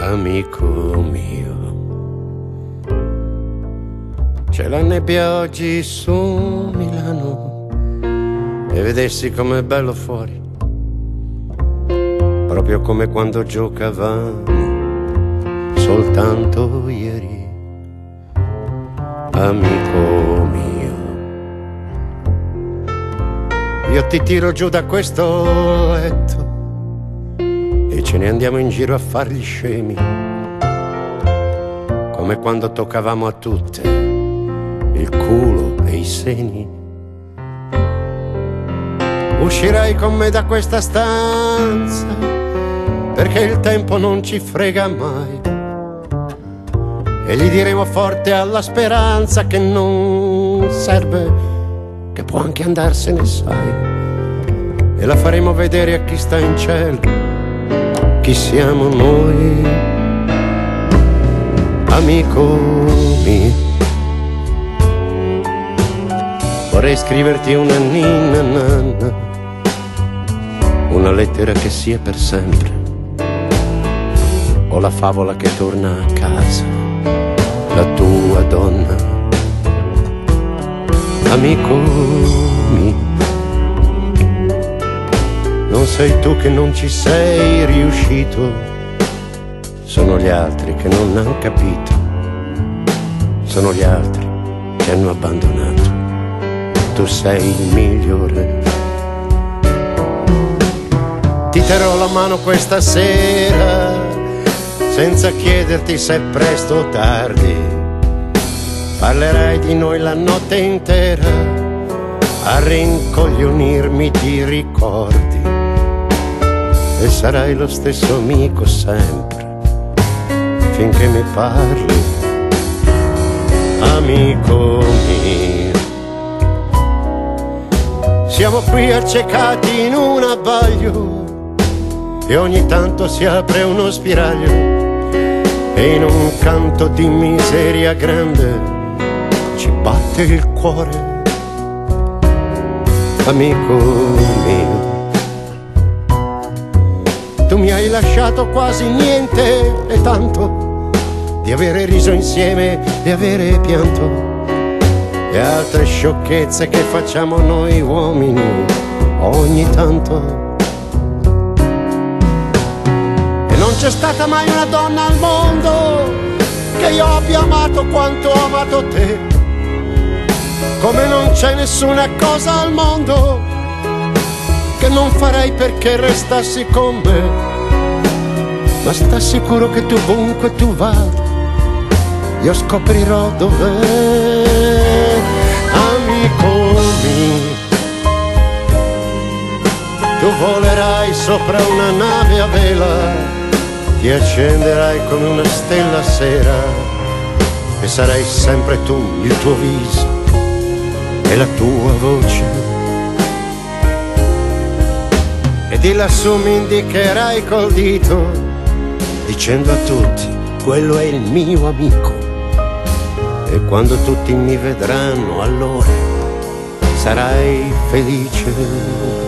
amico mio. C'è la nebbia oggi su Milano e vedessi com'è bello fuori, proprio come quando giocavamo soltanto ieri, amico mio. Io ti tiro giù da questo letto e ce ne andiamo in giro a far gli scemi, come quando toccavamo a tutte il culo e i seni. Uscirai con me da questa stanza perché il tempo non ci frega mai, e gli diremo forte alla speranza che non serve, che può anche andarsene, sai, e la faremo vedere a chi sta in cielo chi siamo noi, amico mio. Vorrei scriverti una ninna nanna, una lettera che sia per sempre, o la favola che torna a casa, la tua donna, amico mio. Non sei tu che non ci sei riuscito, sono gli altri che non hanno capito, sono gli altri che hanno abbandonato, tu sei il migliore. Ti terrò la mano questa sera senza chiederti se è presto o tardi, parlerai di noi la notte intera, a rincoglionirmi di ricordi, e sarai lo stesso amico sempre finché mi parli, amico mio. Siamo qui accecati in un abbaglio e ogni tanto si apre uno spiraglio, e in un canto di miseria grande ci batte il cuore, amico mio. Tu mi hai lasciato quasi niente e tanto, di avere riso insieme e avere pianto, e altre sciocchezze che facciamo noi uomini ogni tanto. E non c'è stata mai una donna al mondo che io abbia amato quanto ho amato te, come non c'è nessuna cosa al mondo che non farei perché restassi con me. Ma sta sicuro che tu ovunque tu vada io scoprirò dov'è, amico mio. Tu volerai sopra una nave a vela, ti accenderai come una stella a sera, e sarai sempre tu, il tuo viso e la tua voce, e di lassù mi indicherai col dito dicendo a tutti quello è il mio amico, e quando tutti mi vedranno allora sarai felice.